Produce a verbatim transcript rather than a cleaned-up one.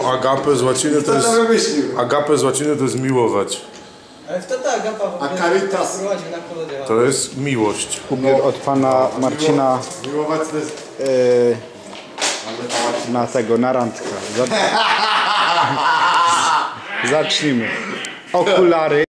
No, agape z łaciny to jest... Agape z łaciny to jest miłować. Ale wtedy agapa w ogóle A caritas prowadzi na kolonie. To jest miłość. Kupię od pana Marcina miłować to jest... Yy, na tego, na randkę. Zacznijmy. Okulary.